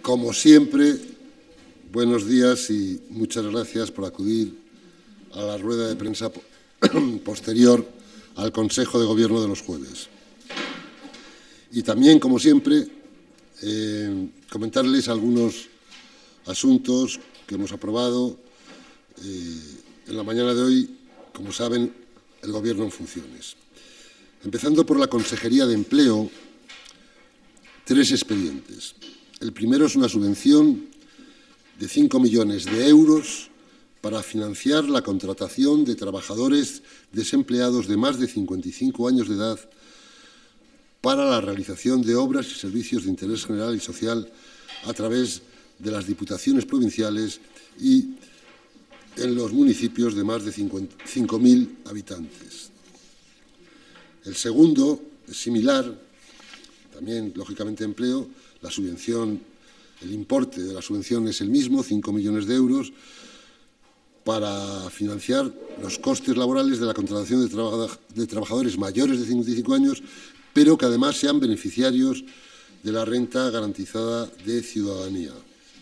Como siempre, buenos días y muchas gracias por acudir a la rueda de prensa posterior al Consejo de Gobierno de los jueves. Y también, como siempre, comentarles algunos asuntos que hemos aprobado en la mañana de hoy, como saben, el Gobierno en funciones. Empezando por la Consejería de Empleo, 3 expedientes. El primero es una subvención de 5 millones de euros para financiar la contratación de trabajadores desempleados de más de 55 años de edad para la realización de obras y servicios de interés general y social a través de las diputaciones provinciales y en los municipios de más de 5.000 habitantes. El segundo es similar, también, lógicamente, empleo. La subvención, el importe de la subvención es el mismo, 5 millones de euros, para financiar los costes laborales de la contratación de trabajadores mayores de 55 años, pero que además sean beneficiarios de la renta garantizada de ciudadanía.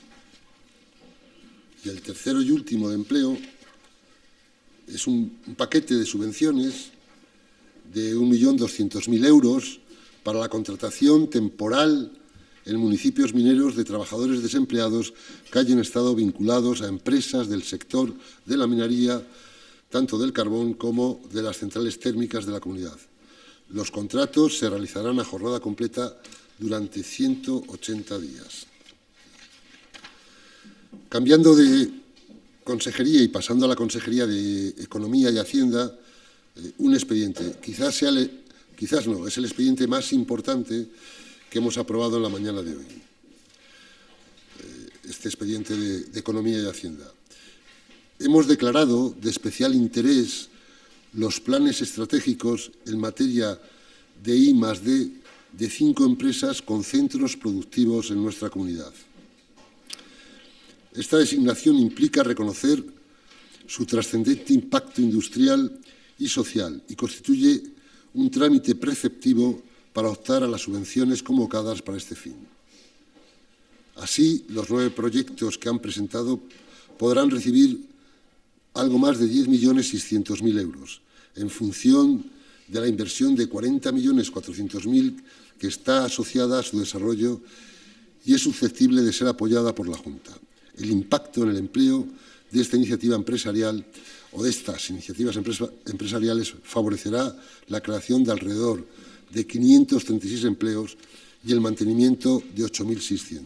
Y el tercero y último de empleo es un paquete de subvenciones de 1.200.000 euros para la contratación temporal en municipios mineros de trabajadores desempleados que hayan estado vinculados a empresas del sector de la minería, tanto del carbón como de las centrales térmicas de la comunidad. Los contratos se realizarán a jornada completa durante 180 días. Cambiando de consejería y pasando a la Consejería de Economía y Hacienda, un expediente, quizás no, es el expediente más importante que hemos aprobado en la mañana de hoy, este expediente de Economía y Hacienda. Hemos declarado de especial interés los planes estratégicos en materia de I+D de 5 empresas con centros productivos en nuestra comunidad. Esta designación implica reconocer su trascendente impacto industrial y social y constituye un trámite preceptivo para optar a las subvenciones convocadas para este fin. Así, los 9 proyectos que han presentado podrán recibir algo más de 10.600.000 euros, en función de la inversión de 40.400.000 que está asociada a su desarrollo y es susceptible de ser apoyada por la Junta. El impacto en el empleo de esta iniciativa empresarial o de estas iniciativas empresariales favorecerá la creación de alrededor de 536 empleos y el mantenimiento de 8.600.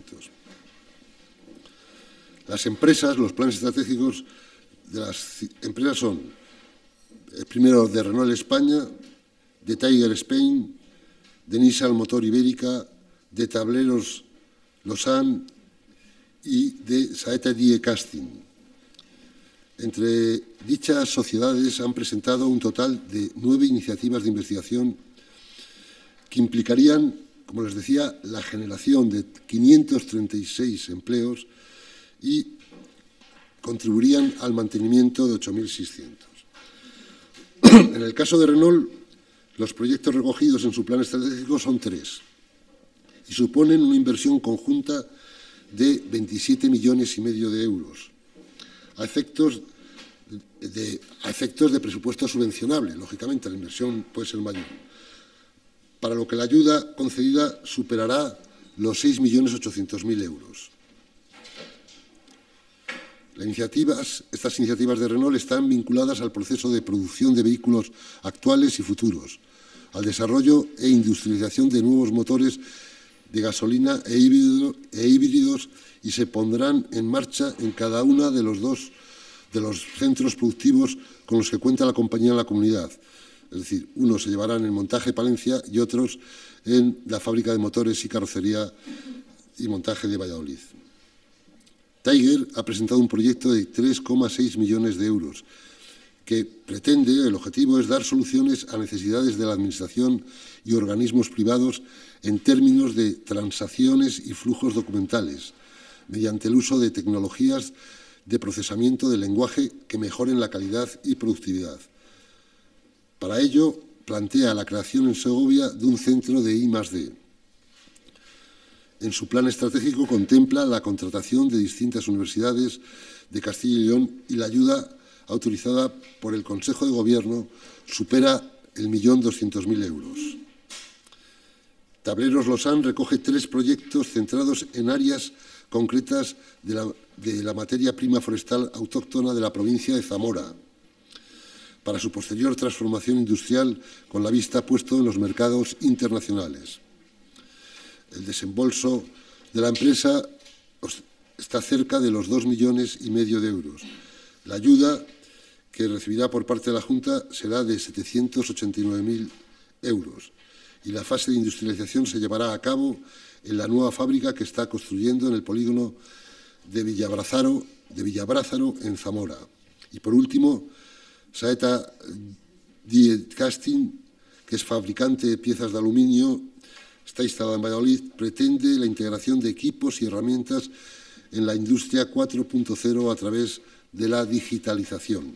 Las empresas, los planes estratégicos de las empresas son, primero, de Renault España, de Tiger Spain, de Nissan Motor Ibérica, de Tableros Lausanne y de Saeta Die Casting. Entre dichas sociedades han presentado un total de 9 iniciativas de investigación que implicarían, como les decía, la generación de 536 empleos y contribuirían al mantenimiento de 8.600. En el caso de Renault, los proyectos recogidos en su plan estratégico son 3 y suponen una inversión conjunta de 27,5 millones de euros, a efectos de presupuesto subvencionable. Lógicamente, la inversión puede ser mayor, para lo que la ayuda concedida superará los 6.800.000 euros. Estas iniciativas de Renault están vinculadas al proceso de producción de vehículos actuales y futuros, al desarrollo e industrialización de nuevos motores de gasolina e híbridos y se pondrán en marcha en cada uno de los centros productivos con los que cuenta la compañía en la comunidad. Es decir, unos se llevarán en Montaje Palencia y otros en la fábrica de motores y carrocería y montaje de Valladolid. Tiger ha presentado un proyecto de 3,6 millones de euros que pretende, el objetivo es dar soluciones a necesidades de la Administración y organismos privados en términos de transacciones y flujos documentales, mediante el uso de tecnologías de procesamiento del lenguaje que mejoren la calidad y productividad. Para ello, plantea la creación en Segovia de un centro de I+D. en su plan estratégico contempla la contratación de distintas universidades de Castilla y León y la ayuda autorizada por el Consejo de Gobierno supera el 1.200.000 euros. Tableros Losán recoge 3 proyectos centrados en áreas concretas de la materia prima forestal autóctona de la provincia de Zamora, para su posterior transformación industrial con la vista puesto en los mercados internacionales. El desembolso de la empresa está cerca de los 2,5 millones de euros. La ayuda que recibirá por parte de la Junta será de 789.000 euros y la fase de industrialización se llevará a cabo en la nueva fábrica que está construyendo en el polígono de Villabrázaro en Zamora. Y por último, Saeta Die Casting, que es fabricante de piezas de aluminio, está instalada en Valladolid, pretende la integración de equipos y herramientas en la industria 4.0 a través de la digitalización.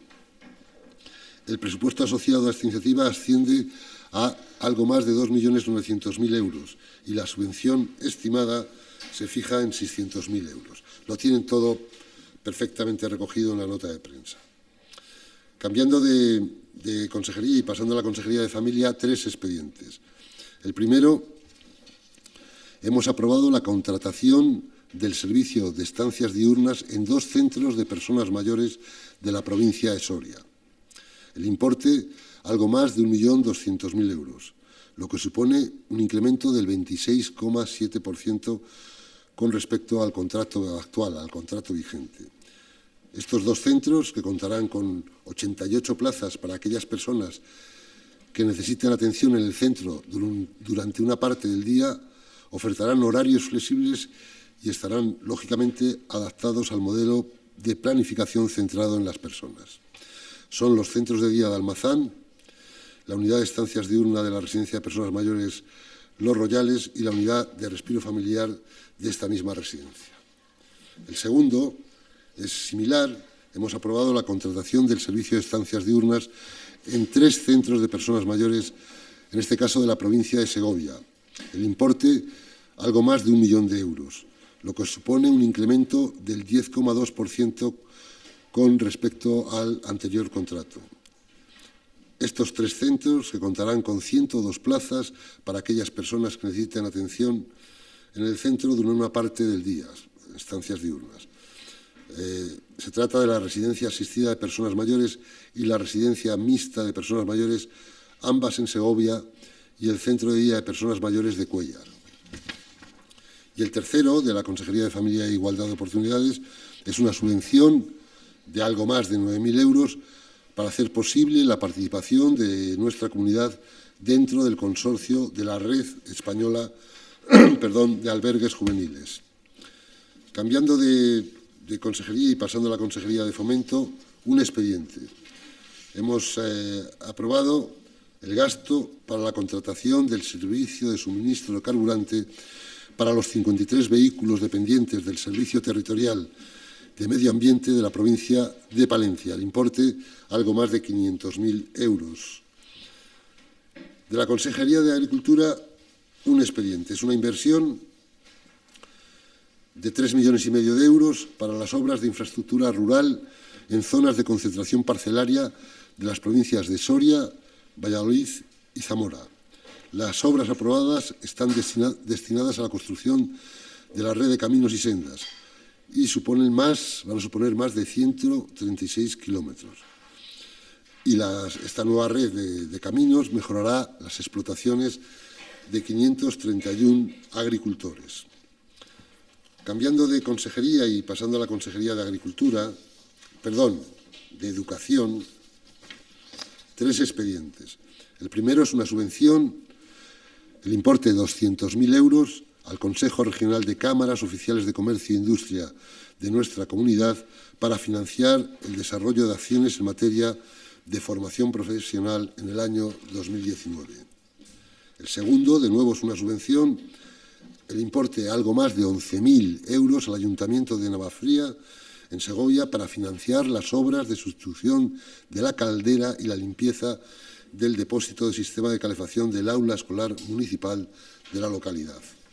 El presupuesto asociado a esta iniciativa asciende a algo más de 2.900.000 euros y la subvención estimada se fija en 600.000 euros. Lo tienen todo perfectamente recogido en la nota de prensa. Cambiando de consejería y pasando a la Consejería de Familia, 3 expedientes. El primero, hemos aprobado la contratación del servicio de estancias diurnas en 2 centros de personas mayores de la provincia de Soria. El importe, algo más de 1.200.000 euros, lo que supone un incremento del 26,7% con respecto al contrato actual, al contrato vigente. Estos 2 centros, que contarán con 88 plazas para aquellas personas que necesiten atención en el centro durante una parte del día, ofertarán horarios flexibles y estarán, lógicamente, adaptados al modelo de planificación centrado en las personas. Son los centros de día de Almazán, la unidad de estancias diurna de la residencia de personas mayores Los Royales y la unidad de respiro familiar de esta misma residencia. El segundo es similar. Hemos aprobado la contratación del servicio de estancias diurnas en 3 centros de personas mayores, en este caso de la provincia de Segovia. El importe, algo más de 1 millón de euros, lo que supone un incremento del 10,2% con respecto al anterior contrato. Estos 3 centros, que contarán con 102 plazas para aquellas personas que necesiten atención en el centro durante una parte del día, estancias diurnas. Se trata de la residencia asistida de personas mayores y la residencia mixta de personas mayores, ambas en Segovia, y el centro de día de personas mayores de Cuéllar. Y el tercero, de la Consejería de Familia e Igualdad de Oportunidades, es una subvención de algo más de 9.000 euros para hacer posible la participación de nuestra comunidad dentro del consorcio de la Red Española de Albergues Juveniles. Cambiando de consejería y pasando a la Consejería de Fomento, un expediente. Hemos aprobado el gasto para la contratación del servicio de suministro de carburante para los 53 vehículos dependientes del Servicio Territorial de Medio Ambiente de la provincia de Palencia. El importe, algo más de 500.000 euros. De la Consejería de Agricultura, un expediente. Es una inversión de 3,5 millones de euros para las obras de infraestructura rural en zonas de concentración parcelaria de las provincias de Soria, Valladolid y Zamora. Las obras aprobadas están destinadas a la construcción de la red de caminos y sendas y van a suponer más de 136 kilómetros. Y esta nueva red de caminos mejorará las explotaciones de 531 agricultores. Cambiando de consejería y pasando a la Consejería de de Educación, 3 expedientes. El primero es una subvención, el importe de 200.000 euros, al Consejo Regional de Cámaras Oficiales de Comercio e Industria de nuestra comunidad para financiar el desarrollo de acciones en materia de formación profesional en el año 2019. El segundo, de nuevo, es una subvención, el importe algo más de 11.000 euros al Ayuntamiento de Navafría, en Segovia, para financiar las obras de sustitución de la caldera y la limpieza del depósito de sistema de calefacción del aula escolar municipal de la localidad.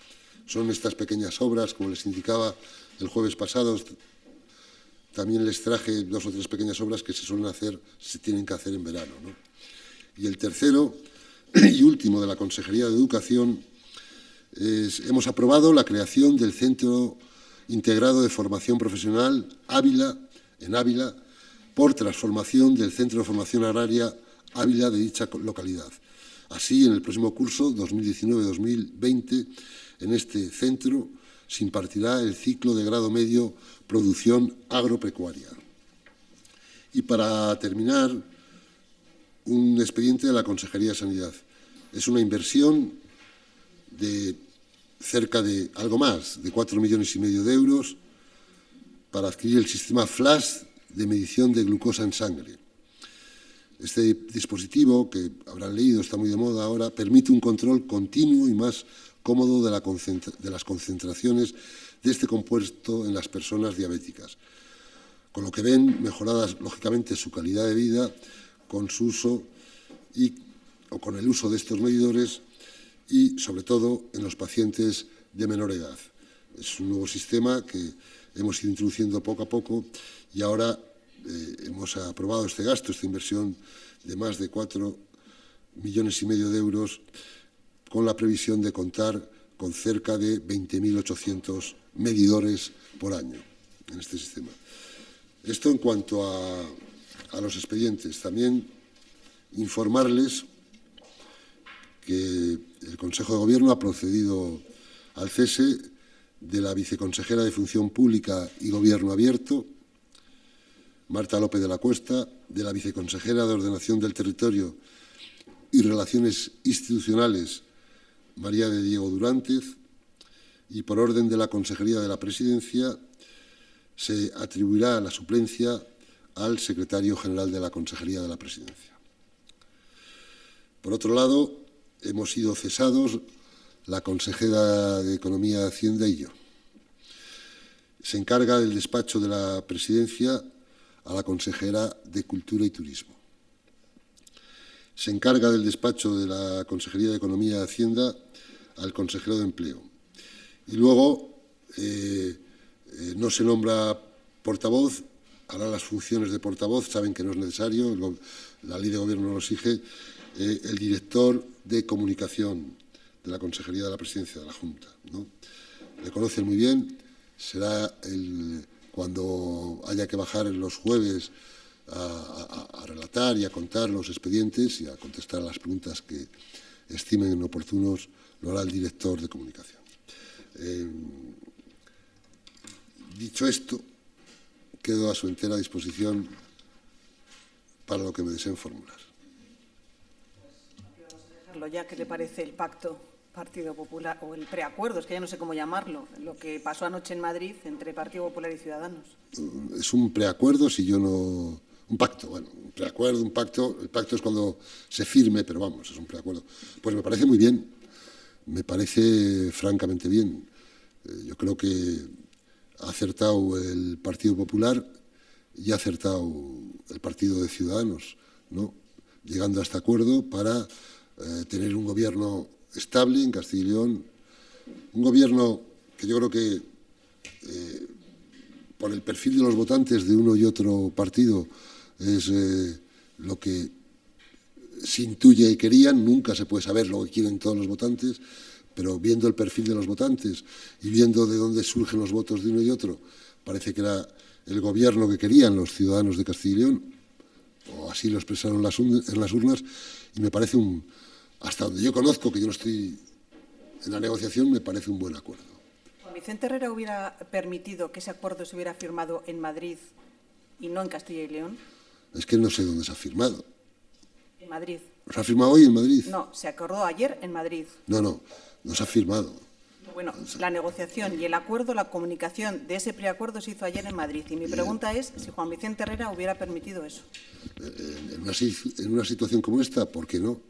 son estas pequeñas obras, como les indicaba el jueves pasado. También les traje 2 o 3 pequeñas obras que se tienen que hacer en verano, ¿no? Y el tercero y último de la Consejería de Educación hemos aprobado la creación del Centro Integrado de Formación Profesional Ávila, en Ávila, por transformación del Centro de Formación Agraria Ávila de dicha localidad. Así, en el próximo curso, 2019-2020, en este centro se impartirá el ciclo de grado medio Producción Agropecuaria. Y para terminar, un expediente de la Consejería de Sanidad. Es una inversión de cerca de algo más de 4,5 millones de euros para adquirir el sistema FLASH de medición de glucosa en sangre. Este dispositivo, que habrán leído, está muy de moda ahora, permite un control continuo y más cómodo de las concentraciones de este compuesto en las personas diabéticas, con lo que ven mejoradas, lógicamente, su calidad de vida con su uso o con el uso de estos medidores y, sobre todo, en los pacientes de menor edad. Es un nuevo sistema que hemos ido introduciendo poco a poco y ahora hemos aprobado este gasto, esta inversión de más de 4,5 millones de euros, con la previsión de contar con cerca de 20.800 medidores por año en este sistema. Esto en cuanto a los expedientes. También informarles que el Consejo de Gobierno ha procedido al cese de la viceconsejera de Función Pública y Gobierno Abierto, Marta López de la Cuesta, de la viceconsejera de Ordenación del Territorio y Relaciones Institucionales, María de Diego Durántes, y por orden de la Consejería de la Presidencia se atribuirá la suplencia al secretario general de la Consejería de la Presidencia. Por otro lado, hemos sido cesados la consejera de Economía, Hacienda y yo. Se encarga del despacho de la Presidencia a la consejera de Cultura y Turismo. Se encarga del despacho de la Consejería de Economía y Hacienda al consejero de Empleo. Y luego no se nombra portavoz, hará las funciones de portavoz, saben que no es necesario, la ley de gobierno lo exige, el director de comunicación de la Consejería de la Presidencia de la Junta, ¿no? Le conocen muy bien, será cuando haya que bajar en los jueves a relatar y a contar los expedientes y a contestar a las preguntas que estimen oportunos, lo hará el director de comunicación. Dicho esto, quedo a su entera disposición para lo que me deseen formular. Vamos a dejarlo ya. ¿Qué le parece el pacto Partido Popular, o el preacuerdo, es que ya no sé cómo llamarlo, lo que pasó anoche en Madrid entre Partido Popular y Ciudadanos? Es un preacuerdo, si yo no... Un pacto, bueno, un preacuerdo, un pacto. El pacto es cuando se firme, pero vamos, es un preacuerdo. Pues me parece muy bien, me parece francamente bien. Yo creo que ha acertado el Partido Popular y ha acertado el Partido de Ciudadanos, ¿no? Llegando a este acuerdo para tener un gobierno estable en Castilla y León, un gobierno que yo creo que por el perfil de los votantes de uno y otro partido es lo que se intuye y querían. Nunca se puede saber lo que quieren todos los votantes, pero viendo el perfil de los votantes y viendo de dónde surgen los votos de uno y otro, parece que era el gobierno que querían los ciudadanos de Castilla y León, o así lo expresaron en las urnas, y me parece hasta donde yo conozco, que yo no estoy en la negociación, me parece un buen acuerdo. ¿Juan Vicente Herrera hubiera permitido que ese acuerdo se hubiera firmado en Madrid y no en Castilla y León? Es que no sé dónde se ha firmado. En Madrid. ¿Se ha firmado hoy en Madrid? No, se acordó ayer en Madrid. No se ha firmado. Bueno, la negociación y el acuerdo, la comunicación de ese preacuerdo se hizo ayer en Madrid. Y mi pregunta es si Juan Vicente Herrera hubiera permitido eso. En una situación como esta, ¿por qué no?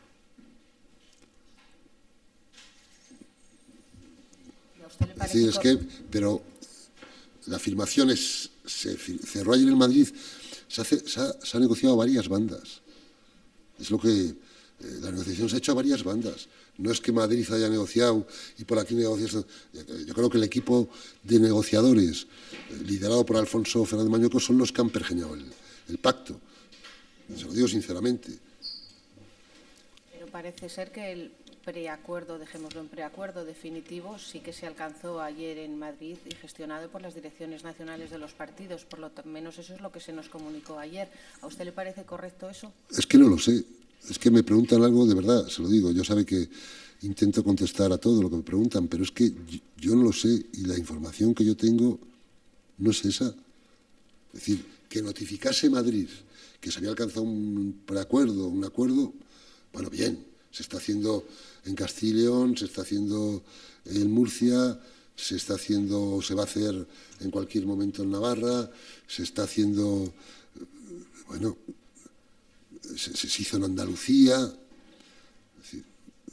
Es decir, pero la afirmación se cerró ayer en Madrid, se ha negociado a varias bandas. Es lo que la negociación se ha hecho a varias bandas. No es que Madrid haya negociado y por aquí negociación. Yo creo que el equipo de negociadores, liderado por Alfonso Fernández Mañueco, son los que han pergeñado el pacto. Se lo digo sinceramente. Pero parece ser que el preacuerdo, dejémoslo en preacuerdo definitivo, sí que se alcanzó ayer en Madrid y gestionado por las direcciones nacionales de los partidos. Por lo menos eso es lo que se nos comunicó ayer. ¿A usted le parece correcto eso? Es que no lo sé. Es que me preguntan algo de verdad, se lo digo. Yo sabe que intento contestar a todo lo que me preguntan, pero es que yo no lo sé y la información que yo tengo no es esa. Es decir, que notificase Madrid que se había alcanzado un preacuerdo, un acuerdo, bueno, bien, se está haciendo en Castilla y León, se está haciendo en Murcia, se va a hacer en cualquier momento en Navarra, se está haciendo, bueno, se hizo en Andalucía. Es decir,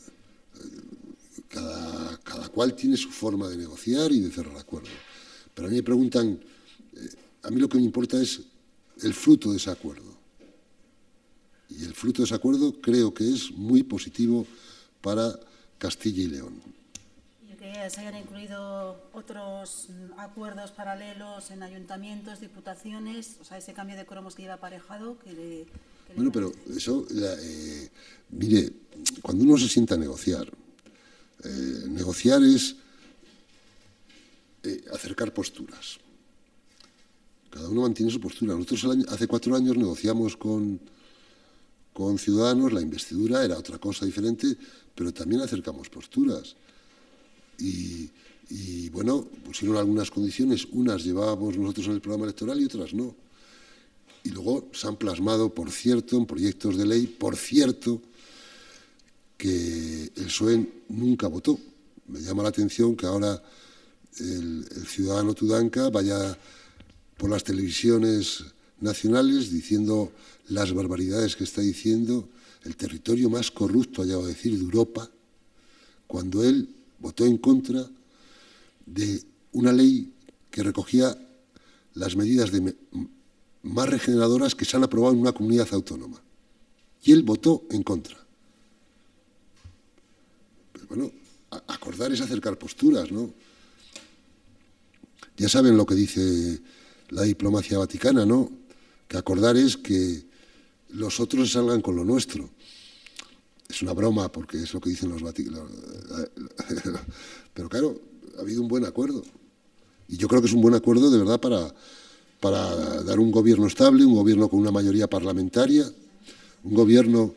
cada cual tiene su forma de negociar y de cerrar acuerdos. Pero a mí me preguntan, a mí lo que me importa es el fruto de ese acuerdo. Y el fruto de ese acuerdo creo que es muy positivo para Castilla y León. Y que se hayan incluido otros acuerdos paralelos en ayuntamientos, diputaciones, o sea, ese cambio de cromos que lleva aparejado. Bueno, pero eso, mire, cuando uno se sienta a negociar, negociar es acercar posturas. Cada uno mantiene su postura. Nosotros hace 4 años negociamos con Ciudadanos, la investidura era otra cosa diferente, pero también acercamos posturas. Y bueno, pusieron algunas condiciones, unas llevábamos nosotros en el programa electoral y otras no. Y luego se han plasmado, por cierto, en proyectos de ley, por cierto, que el PSOE nunca votó. Me llama la atención que ahora el ciudadano Tudanca vaya por las televisiones nacionales diciendo las barbaridades que está diciendo, el territorio más corrupto, ha llegado a decir, de Europa, cuando él votó en contra de una ley que recogía las medidas más regeneradoras que se han aprobado en una comunidad autónoma. Y él votó en contra. Pero bueno, acordar es acercar posturas, ¿no? Ya saben lo que dice la diplomacia vaticana, ¿no? Que acordar es que los otros salgan con lo nuestro. Es una broma porque es lo que dicen los vaticanos. Pero claro, ha habido un buen acuerdo. Y yo creo que es un buen acuerdo de verdad para dar un gobierno estable, un gobierno con una mayoría parlamentaria, porque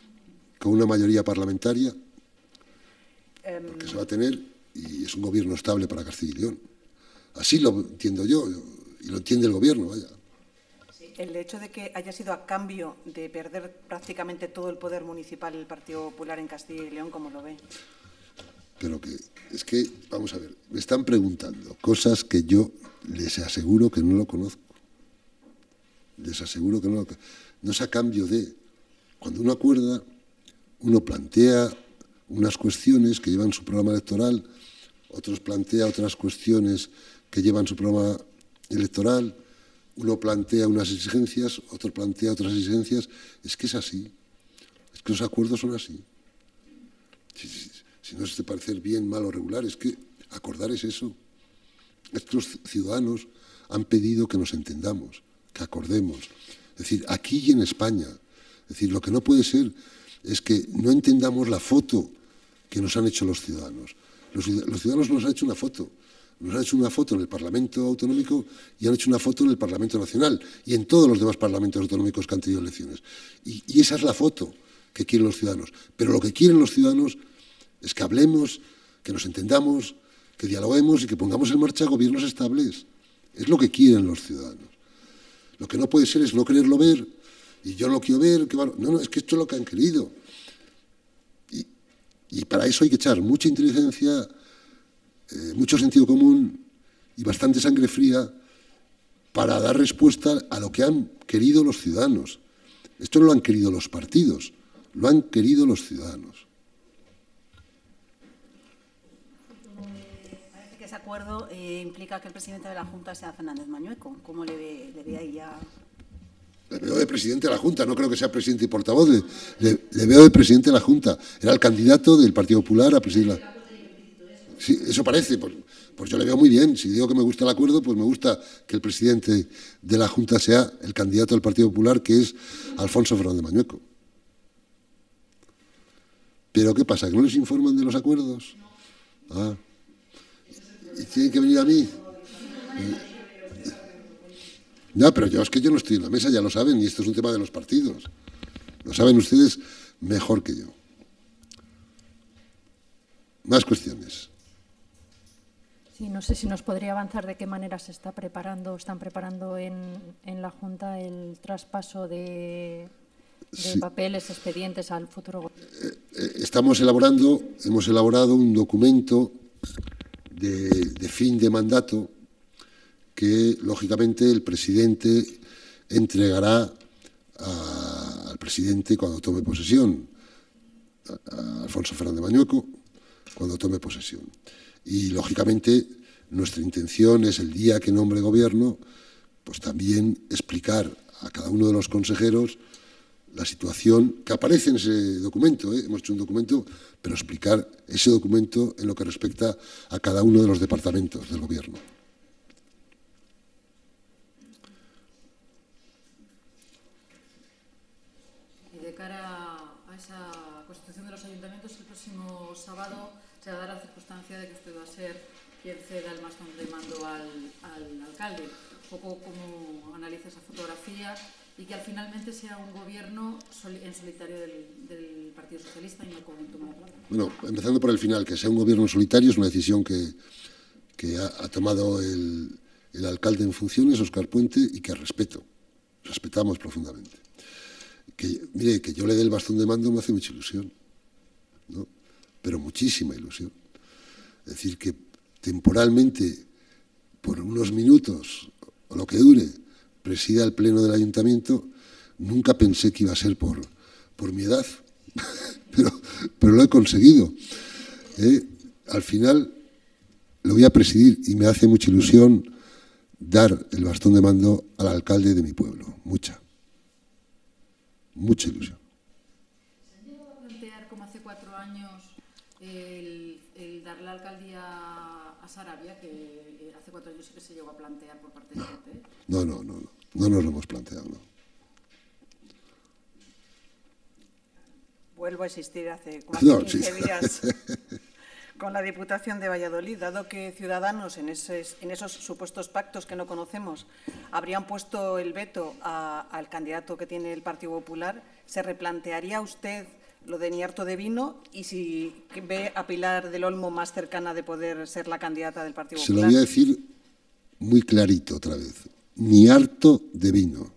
se va a tener, y es un gobierno estable para Castilla y León. Así lo entiendo yo, y lo entiende el gobierno, vaya. El hecho de que haya sido a cambio de perder prácticamente todo el poder municipal el Partido Popular en Castilla y León, ¿cómo lo ve? Pero es que, vamos a ver, me están preguntando cosas que yo les aseguro que no lo conozco. Les aseguro que no es a cambio de. Cuando uno acuerda, uno plantea unas cuestiones que llevan su programa electoral, otros plantea otras cuestiones que llevan su programa electoral, uno plantea unas exigencias, otro plantea otras exigencias. Es que es así. Es que los acuerdos son así. Si no es de parecer bien, mal o regular, es que acordar es eso. Es que los ciudadanos han pedido que nos entendamos, que acordemos. Es decir, aquí y en España. Es decir, lo que no puede ser es que no entendamos la foto que nos han hecho los ciudadanos. Los ciudadanos nos han hecho una foto. Nos han hecho una foto en el Parlamento Autonómico y han hecho una foto en el Parlamento Nacional y en todos los demás parlamentos autonómicos que han tenido elecciones. Y esa es la foto que quieren los ciudadanos. Pero lo que quieren los ciudadanos es que hablemos, que nos entendamos, que dialoguemos y que pongamos en marcha gobiernos estables. Es lo que quieren los ciudadanos. Lo que no puede ser es no quererlo ver y yo no lo quiero ver. No, es que esto es lo que han querido. Y para eso hay que echar mucha inteligencia, mucho sentido común y bastante sangre fría para dar respuesta a lo que han querido los ciudadanos. Esto no lo han querido los partidos, lo han querido los ciudadanos. Parece que ese acuerdo implica que el presidente de la Junta sea Fernández Mañueco. ¿Cómo le ve ahí ya? Le veo de presidente de la Junta, no creo que sea presidente y portavoz, le veo de presidente de la Junta. Era el candidato del Partido Popular a presidir la... Sí, eso parece, pues yo le veo muy bien. Si digo que me gusta el acuerdo, pues me gusta que el presidente de la Junta sea el candidato del Partido Popular, que es Alfonso Fernández Mañueco. ¿Pero qué pasa? ¿Que no les informan de los acuerdos? Ah. ¿Y tienen que venir a mí? No, pero es que yo no estoy en la mesa, ya lo saben, y esto es un tema de los partidos. Lo saben ustedes mejor que yo. Más cuestiones. Sí, no sé si nos podría avanzar de qué manera se está preparando, están preparando en la Junta el traspaso de Sí. papeles, expedientes al futuro gobierno. Hemos elaborado un documento de fin de mandato que, lógicamente, el presidente entregará al presidente cuando tome posesión, a Alfonso Fernández Mañueco, cuando tome posesión. Y, lógicamente, nuestra intención es, el día que nombre gobierno, pues también explicar a cada uno de los consejeros la situación que aparece en ese documento. Hemos hecho un documento, pero explicar ese documento en lo que respecta a cada uno de los departamentos del gobierno. Y de cara a esa constitución de los ayuntamientos, el próximo sábado se va a dar la circunstancia de que usted va a ser quien ceda el bastón de mando al alcalde. Un poco cómo analiza esa fotografía y que al finalmente sea un gobierno en solitario del Partido Socialista y no con tu mano. Bueno, empezando por el final, que sea un gobierno solitario es una decisión que ha tomado el alcalde en funciones, Óscar Puente, y que respetamos profundamente. Mire, que yo le dé el bastón de mando me hace mucha ilusión, ¿no? Pero muchísima ilusión. Es decir, que temporalmente, por unos minutos, o lo que dure, presida el pleno del ayuntamiento, nunca pensé que iba a ser por mi edad, pero lo he conseguido. Al final lo voy a presidir y me hace mucha ilusión dar el bastón de mando al alcalde de mi pueblo, mucha ilusión. ¿Se han llegado a plantear, como hace 4 años, el dar la alcaldía a Sarabia, que hace 4 años sí que se llegó a plantear por parte del PP? No nos lo hemos planteado, no. Vuelvo a insistir hace como No, 15 sí. días con la Diputación de Valladolid, dado que Ciudadanos en esos supuestos pactos que no conocemos habrían puesto el veto al candidato que tiene el Partido Popular, ¿se replantearía usted lo de ni harto de vino y si ve a Pilar del Olmo más cercana de poder ser la candidata del Partido Se lo Popular? voy a decir muy clarito otra vez. Ni harto de vino.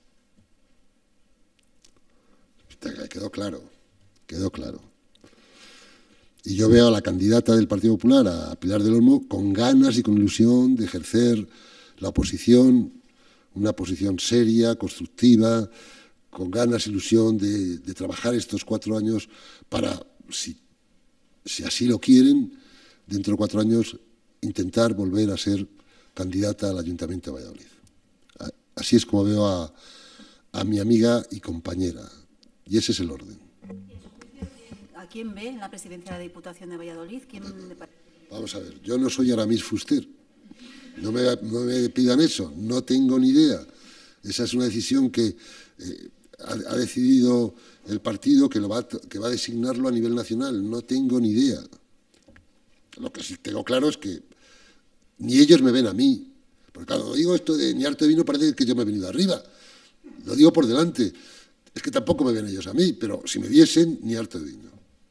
Quedó claro. Y yo veo a la candidata del Partido Popular, a Pilar del Olmo, con ganas y con ilusión de ejercer la oposición, una posición seria, constructiva, con ganas e ilusión de trabajar estos 4 años para, si así lo quieren, dentro de 4 años intentar volver a ser candidata al Ayuntamiento de Valladolid. Así es como veo a mi amiga y compañera, y ese es el orden. ¿A quién ve en la presidencia de la Diputación de Valladolid? Vamos a ver, yo no soy Aramis Fuster, no me pidan eso, no tengo ni idea. Esa es una decisión que ha decidido el partido que va a designarlo a nivel nacional, no tengo ni idea. Lo que sí tengo claro es que ni ellos me ven a mí, porque claro, digo esto de ni harto de vino, parece que yo me he venido arriba, lo digo por delante, es que tampoco me ven ellos a mí, pero si me viesen, ni harto de vino.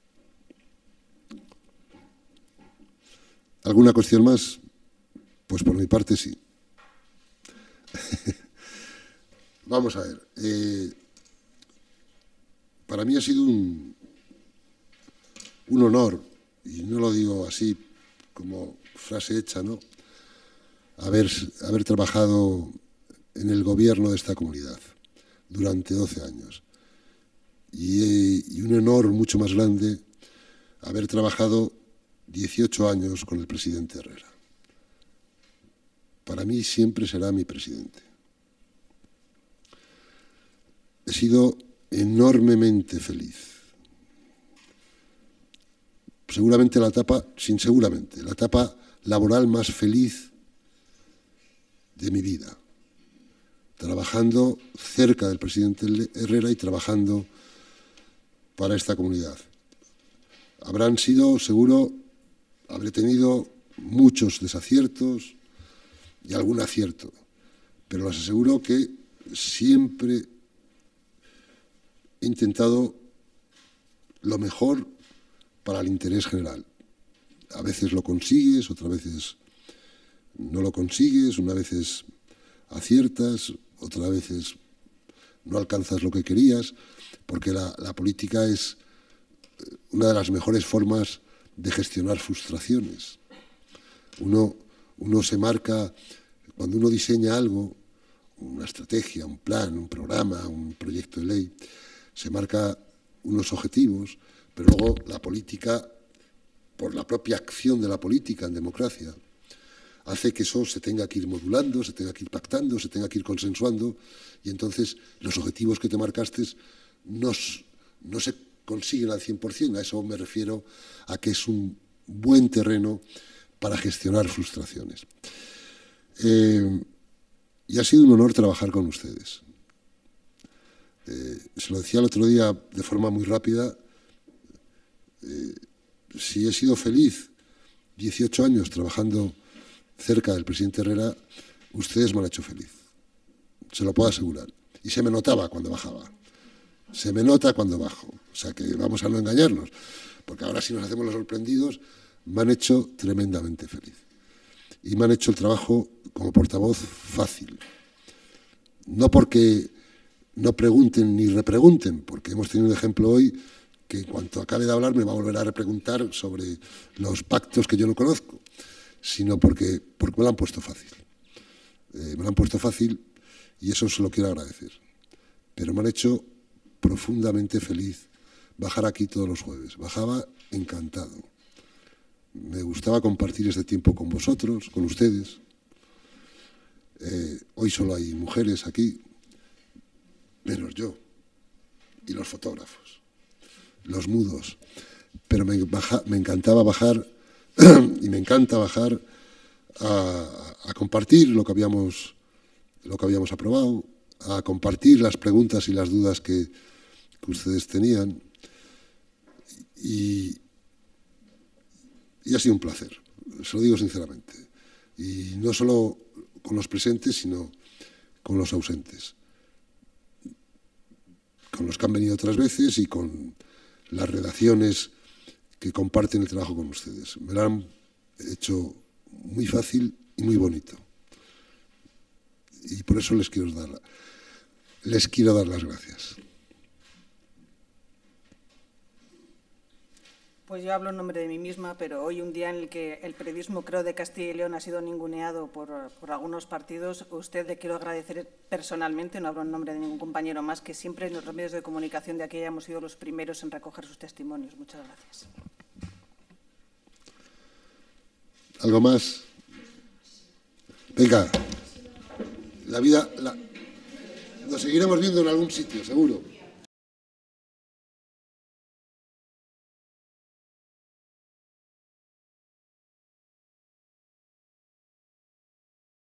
¿Alguna cuestión más? Pues por mi parte sí. Vamos a ver. Para mí ha sido un honor, y no lo digo así como frase hecha, ¿no?, haber trabajado en el gobierno de esta comunidad durante 12 años. Y un honor mucho más grande haber trabajado 18 años con el presidente Herrera. Para mí siempre será mi presidente. sido enormemente feliz. Seguramente la etapa laboral más feliz de mi vida, trabajando cerca del presidente Herrera y trabajando para esta comunidad. Habrán sido, seguro, habré tenido muchos desaciertos y algún acierto, pero les aseguro que siempre he intentado lo mejor para el interés general. A veces lo consigues, otras veces no lo consigues, unas veces aciertas, otras veces no alcanzas lo que querías, porque la política es una de las mejores formas de gestionar frustraciones. Uno se marca, cuando uno diseña algo, una estrategia, un plan, un programa, un proyecto de ley, se marca unos objetivos, pero luego la política, por la propia acción de la política en democracia, hace que eso se tenga que ir modulando, se tenga que ir pactando, se tenga que ir consensuando, y entonces los objetivos que te marcaste no se consiguen al 100%. A eso me refiero, a que es un buen terreno para gestionar frustraciones. Y ha sido un honor trabajar con ustedes. Se lo decía el otro día de forma muy rápida. Si he sido feliz 18 años trabajando cerca del presidente Herrera, ustedes me han hecho feliz. Se lo puedo asegurar. Y se me notaba cuando bajaba. Se me nota cuando bajo. O sea que vamos a no engañarnos. Porque ahora, si nos hacemos los sorprendidos, me han hecho tremendamente feliz. Y me han hecho el trabajo como portavoz fácil. No porque no pregunten ni repregunten, porque hemos tenido un ejemplo hoy que en cuanto acabe de hablar me va a volver a repreguntar sobre los pactos que yo no conozco, sino porque me lo han puesto fácil. Me lo han puesto fácil y eso se lo quiero agradecer. Pero me han hecho profundamente feliz bajar aquí todos los jueves. Bajaba encantado. Me gustaba compartir este tiempo con vosotros, con ustedes. Hoy solo hay mujeres aquí, menos yo, y los fotógrafos, los mudos. Pero me encantaba bajar, y me encanta bajar a compartir lo que habíamos aprobado, a compartir las preguntas y las dudas que ustedes tenían. Y ha sido un placer, se lo digo sinceramente. Y no solo con los presentes, sino con los ausentes. Con los que han venido otras veces y con las redacciones que comparten el trabajo con ustedes. Me lo han hecho muy fácil y muy bonito. Y por eso les quiero dar las gracias. Pues yo hablo en nombre de mí misma, pero hoy, un día en el que el periodismo, creo, de Castilla y León ha sido ninguneado por algunos partidos, a usted le quiero agradecer personalmente, no hablo en nombre de ningún compañero más, que siempre en los medios de comunicación de aquí hayamos sido los primeros en recoger sus testimonios. Muchas gracias. ¿Algo más? Venga, la vida nos seguiremos viendo en algún sitio, seguro.